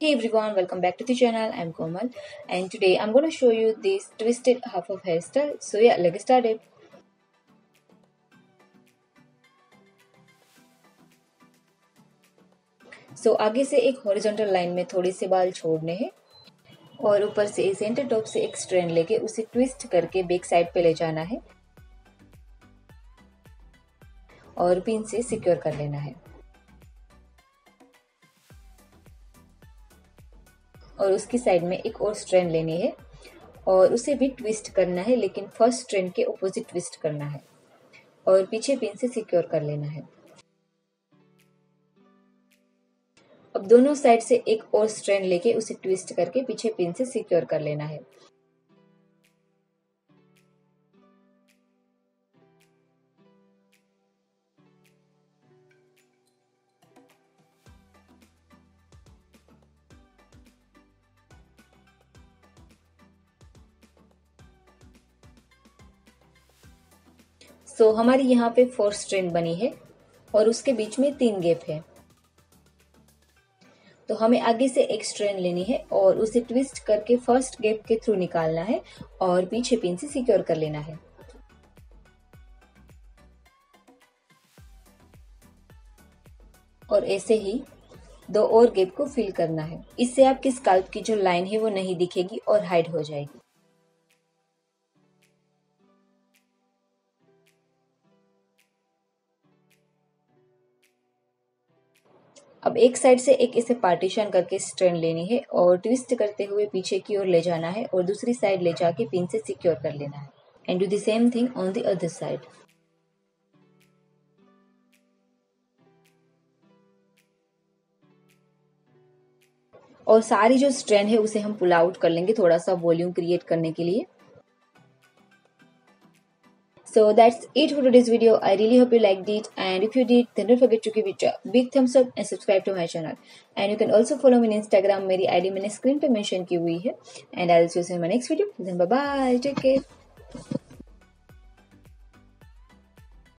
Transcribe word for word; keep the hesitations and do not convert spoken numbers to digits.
Hey everyone, welcome back to the channel. I'm Komal and today I'm going to show you this twisted half of hairstyle. So yeah, let's start it. So आगे से एक horizontal line में थोड़े से बाल छोड़ने हैं और ऊपर से सेंटर टॉप से एक स्ट्रैंड लेके उसे ट्विस्ट करके बैक साइड पे ले जाना है और पिन से सिक्योर कर लेना है और उसकी साइड में एक और स्ट्रैंड लेनी है और उसे भी ट्विस्ट करना है, लेकिन फर्स्ट स्ट्रैंड के ऑपोजिट ट्विस्ट करना है और पीछे पिन से सिक्योर कर लेना है। अब दोनों साइड से एक और स्ट्रैंड लेके उसे ट्विस्ट करके पीछे पिन से सिक्योर कर लेना है। सो so, हमारी यहाँ पे फोर स्ट्रैंड बनी है और उसके बीच में तीन गैप है। तो हमें आगे से एक स्ट्रैंड लेनी है और उसे ट्विस्ट करके फर्स्ट गैप के थ्रू निकालना है और पीछे पिन से सिक्योर कर लेना है। और ऐसे ही दो और गैप को फिल करना है। इससे आपकी स्कैल्प की जो लाइन है वो नहीं दिखेगी और हाइड हो जाएगी। अब एक साइड से एक इसे पार्टीशन करके स्ट्रैंड लेनी है और ट्विस्ट करते हुए पीछे की ओर ले जाना है और दूसरी साइड ले जाके पिन से सिक्योर कर लेना है and do the same thing on the other side. और सारी जो स्ट्रैंड है उसे हम पुल आउट कर लेंगे थोड़ा सा वॉल्यूम क्रिएट करने के लिए। So that's it for today's video. I really hope you liked it, and if you did, then don't forget to give it a big thumbs up and subscribe to my channel. And you can also follow me on Instagram. मेरी I D मैंने screen पे mention की हुई है, and I'll see you in my next video. Then bye bye, take care.